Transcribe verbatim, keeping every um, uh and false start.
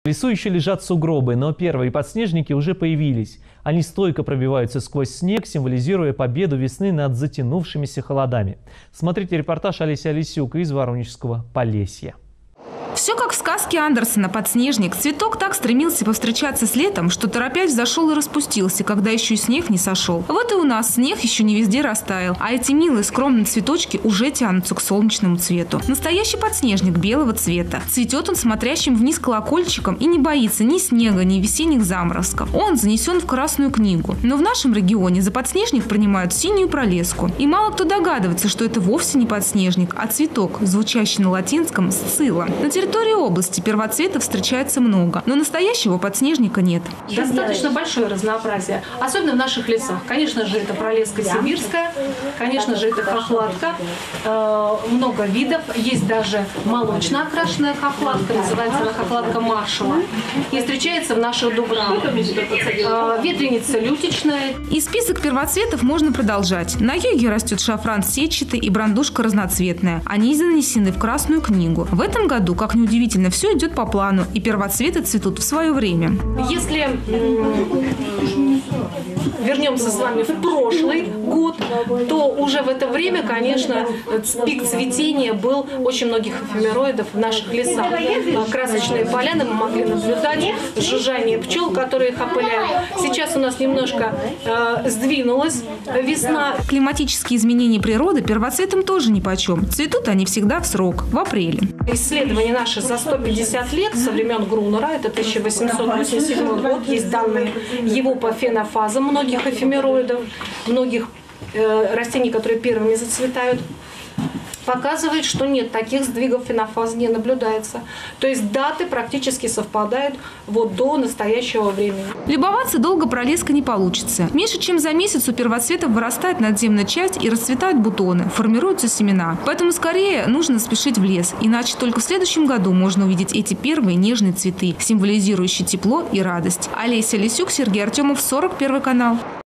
В лесу еще лежат сугробы, но первые подснежники уже появились. Они стойко пробиваются сквозь снег, символизируя победу весны над затянувшимися холодами. Смотрите репортаж Олеси Олесюк из Воронежского Полесья. Все как в сказке Андерсена «Подснежник». Цветок так стремился повстречаться с летом, что торопясь взошел и распустился, когда еще и снег не сошел. Вот и у нас снег еще не везде растаял, а эти милые скромные цветочки уже тянутся к солнечному цвету. Настоящий подснежник белого цвета. Цветет он смотрящим вниз колокольчиком и не боится ни снега, ни весенних заморозков. Он занесен в Красную книгу. Но в нашем регионе за подснежник принимают синюю пролеску. И мало кто догадывается, что это вовсе не подснежник, а цветок, звучащий на латинском «сцилла». На территории области первоцветов встречается много, но настоящего подснежника нет. Достаточно большое разнообразие, особенно в наших лесах. Конечно же, это пролеска сибирская, конечно же, это хохлатка, э, много видов. Есть даже молочно окрашенная хохлатка, называется она хохлатка маршала, и встречается в наших дубравах. Э, ветреница лютичная. И список первоцветов можно продолжать. На юге растет шафран сетчатый и брандушка разноцветная. Они занесены в Красную книгу. В этом году, как ни удивительно, все идет по плану, и первоцветы цветут в свое время. Если вернемся с вами в прошлый год, то уже в это время, конечно, пик цветения был очень многих эфемероидов в наших лесах. Красочные поляны мы могли наблюдать, жужжание пчел, которые их опыляют. Сейчас у нас немножко э, сдвинулась весна. Климатические изменения природы первоцветам тоже нипочем. Цветут они всегда в срок, в апреле. Исследования наши за сто пятьдесят лет, со времен Грунера, это тысяча восемьсот восемьдесят седьмой год, есть данные его по фенофазам многих эфемероидов, многих э, растений, которые первыми зацветают, показывает, что нет, таких сдвигов фенофазы не наблюдается. То есть даты практически совпадают вот до настоящего времени. Любоваться долго пролеска не получится. Меньше чем за месяц у первоцветов вырастает надземная часть и расцветают бутоны, формируются семена. Поэтому скорее нужно спешить в лес, иначе только в следующем году можно увидеть эти первые нежные цветы, символизирующие тепло и радость. Олеся Олесюк, Сергей Артемов, сорок первый канал.